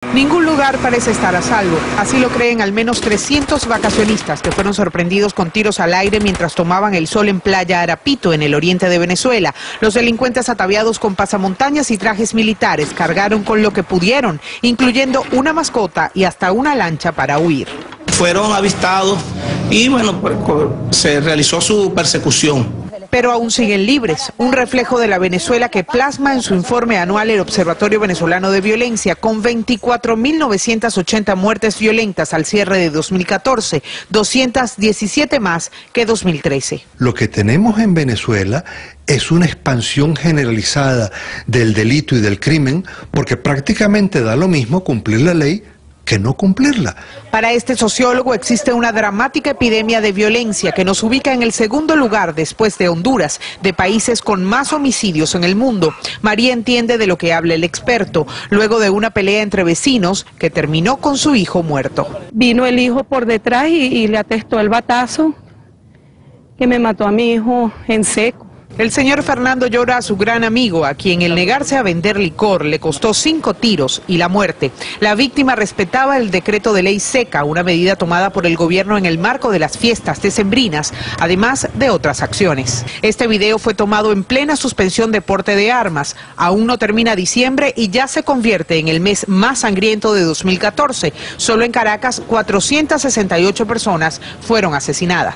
Ningún lugar parece estar a salvo. Así lo creen al menos 300 vacacionistas que fueron sorprendidos con tiros al aire mientras tomaban el sol en Playa Arapito, en el oriente de Venezuela. Los delincuentes ataviados con pasamontañas y trajes militares cargaron con lo que pudieron, incluyendo una mascota y hasta una lancha para huir. Fueron avistados y bueno, se realizó su persecución. Pero aún siguen libres, un reflejo de la Venezuela que plasma en su informe anual el Observatorio Venezolano de Violencia, con 24.980 muertes violentas al cierre de 2014, 217 más que 2013. Lo que tenemos en Venezuela es una expansión generalizada del delito y del crimen, porque prácticamente da lo mismo cumplir la ley que no cumplirla. Para este sociólogo existe una dramática epidemia de violencia que nos ubica en el segundo lugar después de Honduras, de países con más homicidios en el mundo. María entiende de lo que habla el experto, luego de una pelea entre vecinos que terminó con su hijo muerto. Vino el hijo por detrás y le atestó el batazo que me mató a mi hijo en seco. El señor Fernando llora a su gran amigo, a quien el negarse a vender licor le costó 5 tiros y la muerte. La víctima respetaba el decreto de ley seca, una medida tomada por el gobierno en el marco de las fiestas decembrinas, además de otras acciones. Este video fue tomado en plena suspensión de porte de armas. Aún no termina diciembre y ya se convierte en el mes más sangriento de 2014. Solo en Caracas, 468 personas fueron asesinadas.